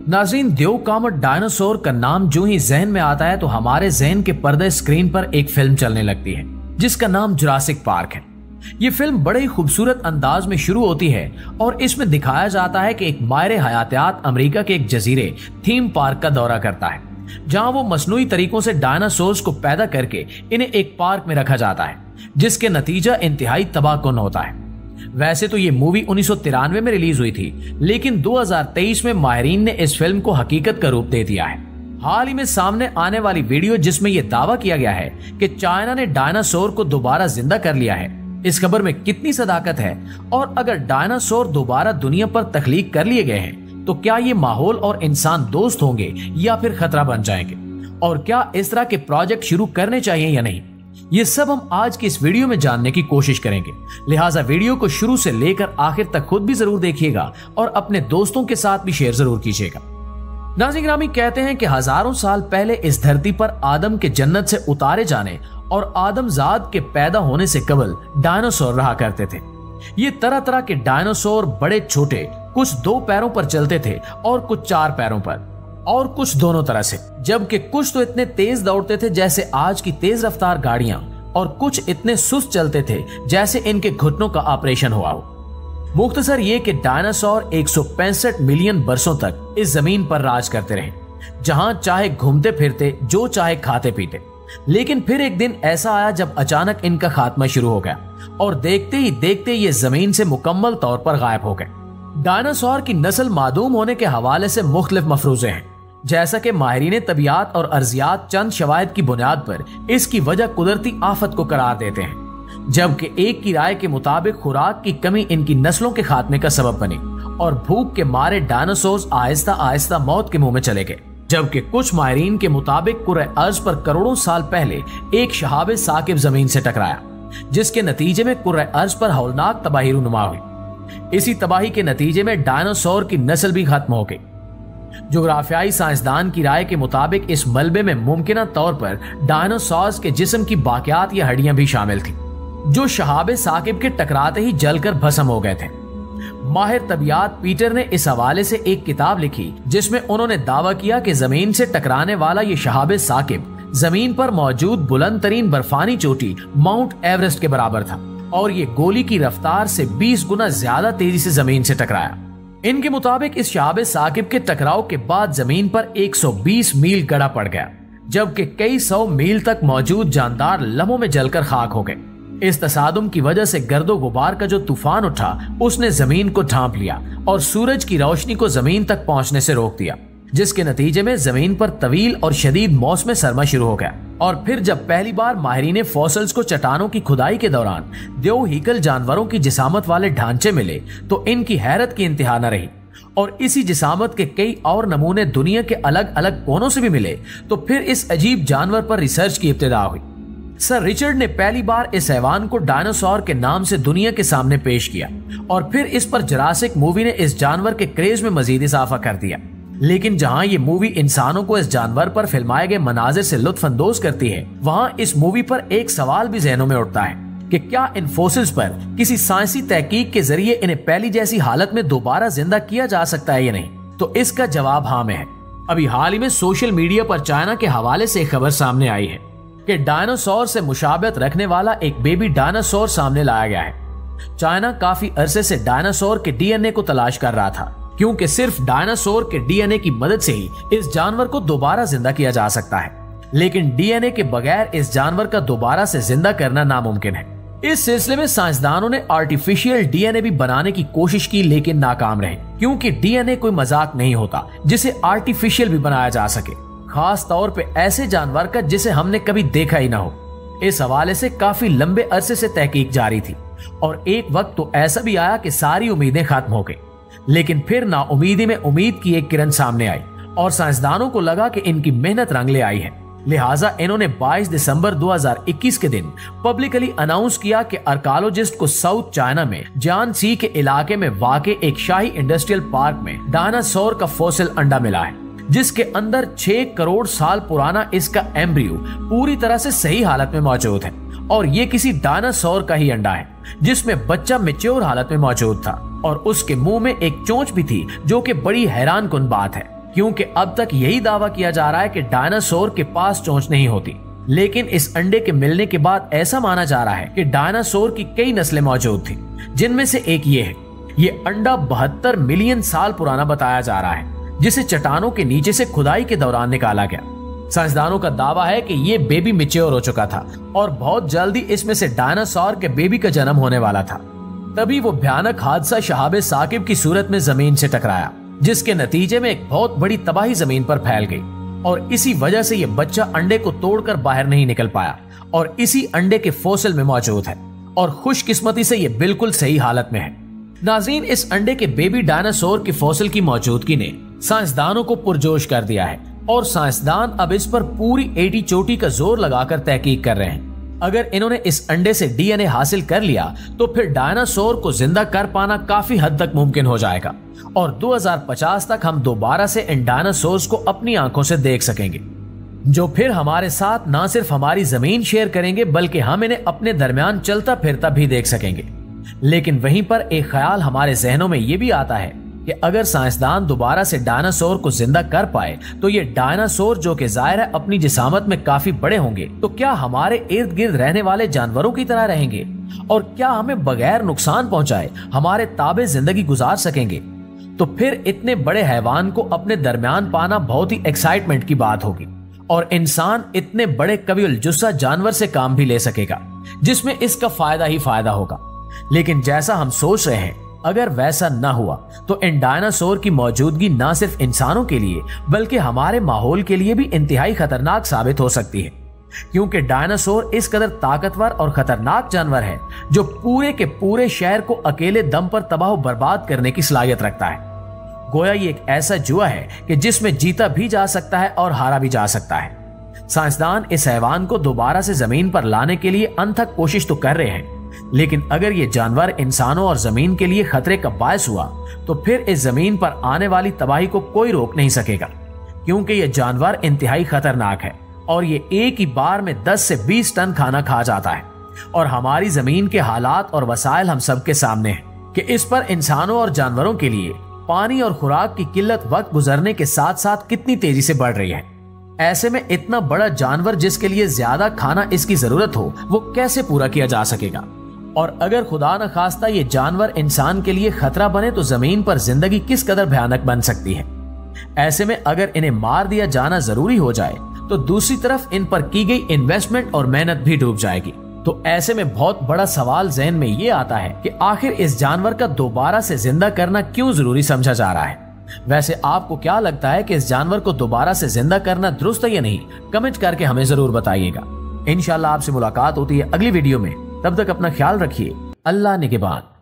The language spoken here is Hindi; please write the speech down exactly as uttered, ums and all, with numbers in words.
नाज़रीन, देव कामत डायनासोर का नाम जो ही जहन में आता है तो हमारे जहन के पर्दे स्क्रीन पर एक फिल्म चलने लगती है जिसका नाम जुरासिक पार्क है। ये फिल्म बड़े ही खूबसूरत अंदाज में शुरू होती है और इसमें दिखाया जाता है कि एक माहिर हयातियात अमेरिका के एक जजीरे थीम पार्क का दौरा करता है, जहां वो मसनूई तरीकों से डायनासोर्स को पैदा करके इन्हें एक पार्क में रखा जाता है, जिसके नतीजा इंतहाई तबाहकुन होता है। वैसे तो ये मूवी उन्नीस सौ तिरानवे में रिलीज हुई थी, लेकिन दो हज़ार तेईस में माहिरीन ने इस फिल्म को हकीकत का रूप दे दिया है। हाल ही में सामने आने वाली वीडियो जिसमें यह दावा किया गया है कि चाइना ने डायनासोर को दोबारा जिंदा कर लिया है, इस खबर में कितनी सदाकत है, और अगर डायनासोर दोबारा दुनिया पर तख्लीक कर लिए गए हैं तो क्या ये माहौल और इंसान दोस्त होंगे या फिर खतरा बन जाएंगे, और क्या इस तरह के प्रोजेक्ट शुरू करने चाहिए या नहीं, ये सब हम आज की इस वीडियो में जानने की कोशिश करेंगे। लिहाजा वीडियो को शुरू से लेकर आखिर तक खुद भी जरूर देखिएगा और अपने दोस्तों के साथ भी शेयर जरूर कीजिएगा। नाज़रीन गिरामी, कहते हैं कि हजारों साल पहले इस धरती पर आदम के जन्नत से उतारे जाने और आदमजाद के पैदा होने से कबल डायनासोर रहा करते थे। ये तरह तरह के डायनासोर बड़े छोटे, कुछ दो पैरों पर चलते थे और कुछ चार पैरों पर, और कुछ दोनों तरह से, जबकि कुछ तो इतने तेज दौड़ते थे जैसे आज की तेज रफ्तार गाड़ियां, और कुछ इतने सुस्त चलते थे जैसे इनके घुटनों का ऑपरेशन हुआ हो। मुख्तसर ये कि डायनासोर एक सौ पैंसठ मिलियन बरसों तक इस जमीन पर राज करते रहे, जहां चाहे घूमते फिरते, जो चाहे खाते पीते। लेकिन फिर एक दिन ऐसा आया जब अचानक इनका खात्मा शुरू हो गया और देखते ही देखते ये जमीन से मुकम्मल तौर पर गायब हो गए। डायनासोर की नस्ल मादूम होने के हवाले से मुख्तलिफ मफरूजे हैं, जैसा कि माहिरीन तबियात और अर्जियात चंद शवाहिद की बुनियाद पर इसकी वजह कुदरती आफत को करार देते हैं, जबकि एक की राय के मुताबिक खुराक की कमी इनकी नस्लों के खात्मे का सबब बनी और भूख के मारे डायनासोर्स आहिस्ता आहिस्ता मौत के मुंह में चले गए। जबकि कुछ माहिरीन के मुताबिक कुर्रे अर्ज पर करोड़ों साल पहले एक शहाब साकिब जमीन से टकराया, जिसके नतीजे में कुर्रे अर्ज पर हौलनाक तबाही रूनुमा हुई। इसी तबाही के नतीजे में डायनासोर की नस्ल भी खत्म हो गई। जोग्राफियाई साइंसदान की राय के मुताबिक इस मलबे में मुमकिना तौर पर डायनासोर्स के जिस्म की बाकियात या हड्डियां भी शामिल थी, जो शहाब साकिब के टकराते ही जलकर भस्म हो गए थे। माहिर तबियात पीटर ने इस हवाले से एक किताब लिखी जिसमें उन्होंने दावा किया कि जमीन से टकराने वाला ये शहाब साकिब जमीन पर मौजूद बुलंद तरीन बर्फानी चोटी माउंट एवरेस्ट के बराबर था और ये गोली की रफ्तार से बीस गुना ज्यादा तेजी से जमीन से टकराया। इनके मुताबिक इस शहाब साकिब के टकराव के बाद जमीन पर एक सौ बीस मील गड़ा पड़ गया, जबकि कई सौ मील तक मौजूद जानदार लम्हों में जलकर खाक हो गए। इस तसादुम की वजह से गर्दो गुबार का जो तूफान उठा उसने जमीन को ढांप लिया और सूरज की रोशनी को जमीन तक पहुंचने से रोक दिया, जिसके नतीजे में जमीन पर तवील और शदीद मौसम सरमा शुरू हो गया। और फिर जब पहली बार माहिरीन फॉसिल्स को चट्टानों की खुदाई के दौरान देव हीकल जानवरों की जिसामत वाले ढांचे मिले तो इनकी हैरत की इंतहा न रही, और इसी जिसामत के कई और नमूने दुनिया के अलग अलग कोनों से भी मिले तो फिर इस अजीब जानवर पर रिसर्च की इब्तिदा हुई। सर रिचर्ड ने पहली बार इस हैवान को डायनासोर के नाम से दुनिया के सामने पेश किया और फिर इस पर जुरासिक मूवी ने इस जानवर के क्रेज में मजीद इजाफा कर दिया। लेकिन जहां ये मूवी इंसानों को इस जानवर पर फिल्माए गए मनाजिर से लुत्फ अंदोज करती है, वहां इस मूवी पर एक सवाल भी जहनों में उठता है कि क्या इन फोसिल्स पर किसी साइंसी तहकीक के जरिए इन्हें पहली जैसी हालत में दोबारा जिंदा किया जा सकता है या नहीं। तो इसका जवाब हाँ में है। अभी हाल ही में सोशल मीडिया पर चाइना के हवाले से एक खबर सामने आई है कि डायनासोर से मुशाबहत रखने वाला एक बेबी डायनासोर सामने लाया गया है। चाइना काफी अरसे से डायनासोर के डीएनए को तलाश कर रहा था, क्योंकि सिर्फ डायनासोर के डीएनए की मदद से ही इस जानवर को दोबारा जिंदा किया जा सकता है, लेकिन डीएनए के बगैर इस जानवर का दोबारा से जिंदा करना नामुमकिन है। इस सिलसिले में साइंसदानों ने आर्टिफिशियल डीएनए भी बनाने की कोशिश की, लेकिन नाकाम रहे, क्योंकि डीएनए कोई मजाक नहीं होता जिसे आर्टिफिशियल भी बनाया जा सके, खास तौर पे ऐसे जानवर का जिसे हमने कभी देखा ही ना हो। इस हवाले से काफी लंबे अरसे से तहकीक जारी थी और एक वक्त तो ऐसा भी आया कि सारी उम्मीदें खत्म हो गई, लेकिन फिर नाउमीदी में उम्मीद की एक किरण सामने आई और साइंसदानों को लगा कि इनकी मेहनत रंग ले आई है। लिहाजा इन्होंने बाईस दिसंबर दो हज़ार इक्कीस के दिन पब्लिकली अनाउंस किया कि आर्कियोलॉजिस्ट को साउथ चाइना में जियांसी के इलाके में वाक़े एक शाही इंडस्ट्रियल पार्क में डायनासोर का फॉसिल अंडा मिला है, जिसके अंदर छह करोड़ साल पुराना इसका एम्ब्रियो पूरी तरह से सही हालत में मौजूद है और ये किसी डायनासोर का ही अंडा है, जिसमें बच्चा मैच्योर हालत में मौजूद था और उसके मुंह में एक चोंच भी थी, जो कि बड़ी हैरान कुन बात है, क्योंकि अब तक यही दावा किया जा रहा है कि डायनासोर के पास चोंच नहीं होती। लेकिन इस अंडे के मिलने के बाद ऐसा माना जा रहा है कि डायनासोर की कई नस्लें मौजूद थी, जिनमें से एक ये है। ये अंडा बहत्तर मिलियन साल पुराना बताया जा रहा है, जिसे चट्टानों के नीचे से खुदाई के दौरान निकाला गया। साइंसदानों का दावा है कि ये बेबी मैच्योर हो चुका था और बहुत जल्दी इसमें से डायनासोर के बेबी का जन्म होने वाला था। तभी वो भयानक हादसा शहाबे साकिब की सूरत में जमीन से टकराया, जिसके नतीजे में एक बहुत बड़ी तबाही जमीन पर फैल गई और इसी वजह से ये बच्चा अंडे को तोड़कर बाहर नहीं निकल पाया और इसी अंडे के फोसिल में मौजूद है और खुशकिस्मती से ये बिल्कुल सही हालत में है। नाज़रीन, इस अंडे के बेबी डायनासोर के फोसिल की मौजूदगी ने साइंसदानों को पुरजोश कर दिया है और साइंसदान अब इस पर पूरी एटी चोटी का जोर लगाकर तहकीक कर रहे हैं। अगर इन्होंने इस अंडे से डीएनए हासिल कर लिया तो फिर डायनासोर को जिंदा कर पाना काफी हद तक मुमकिन हो जाएगा और दो हज़ार पचास तक हम दोबारा से इन डायनासोर्स को अपनी आंखों से देख सकेंगे, जो फिर हमारे साथ न सिर्फ हमारी जमीन शेयर करेंगे बल्कि हम इन्हें अपने दरमियान चलता फिरता भी देख सकेंगे। लेकिन वहीं पर एक ख्याल हमारे जहनों में यह भी आता है कि अगर साइंसदान दोबारा से डायनासोर को जिंदा कर पाए तो ये डायनासोर, जो कि जाहिर है अपनी जिसामत में काफी बड़े होंगे, तो क्या हमारे इर्द गिर्द रहने वाले जानवरों की तरह रहेंगे और क्या हमें बगैर नुकसान पहुंचाए हमारे ताबे जिंदगी गुजार सकेंगे? तो फिर इतने बड़े हैवान को अपने दरमियान पाना बहुत ही एक्साइटमेंट की बात होगी और इंसान इतने बड़े कबील जुस्सा जानवर से काम भी ले सकेगा, जिसमें इसका फायदा ही फायदा होगा। लेकिन जैसा हम सोच रहे हैं, अगर वैसा न हुआ तो इन डायनासोर की मौजूदगी न सिर्फ इंसानों के लिए बल्कि हमारे माहौल के लिए भी इंतहाई खतरनाक साबित हो सकती है, क्योंकि डायनासोर इस कदर ताकतवर और खतरनाक जानवर है जो पूरे के पूरे शहर को अकेले दम पर तबाह बर्बाद करने की सलाहियत रखता है। गोया ये एक ऐसा जुआ है कि जिसमें जीता भी जा सकता है और हारा भी जा सकता है। साइंसदान इस हैवान को दोबारा से जमीन पर लाने के लिए अनथक कोशिश तो कर रहे हैं, लेकिन अगर ये जानवर इंसानों और जमीन के लिए खतरे का बायस हुआ तो फिर इस जमीन पर आने वाली तबाही को कोई रोक नहीं सकेगा, क्योंकि ये जानवर इंतहाई खतरनाक है और ये एक ही बार में दस से बीस टन खाना खा जाता है। और हमारी जमीन के हालात और वसाइल हम सबके सामने हैं कि इस पर इंसानों और जानवरों के लिए पानी और खुराक की किल्लत वक्त गुजरने के साथ साथ कितनी तेजी से बढ़ रही है। ऐसे में इतना बड़ा जानवर जिसके लिए ज्यादा खाना इसकी जरूरत हो, वो कैसे पूरा किया जा सकेगा? और अगर खुदा न खास्ता ये जानवर इंसान के लिए खतरा बने तो जमीन पर जिंदगी किस कदर भयानक बन सकती है। ऐसे में अगर इन्हें मार दिया जाना जरूरी हो जाए तो दूसरी तरफ इन पर की गई इन्वेस्टमेंट और मेहनत भी डूब जाएगी। तो ऐसे में बहुत बड़ा सवाल ज़हन में ये आता है कि आखिर इस जानवर का दोबारा से जिंदा करना क्यों जरूरी समझा जा रहा है। वैसे आपको क्या लगता है कि इस जानवर को दोबारा से जिंदा करना दुरुस्त है या नहीं? कमेंट करके हमें जरूर बताइएगा। इंशाल्लाह आपसे मुलाकात होती है अगली वीडियो में। तब तक अपना ख्याल रखिए। अल्लाह निगहबान।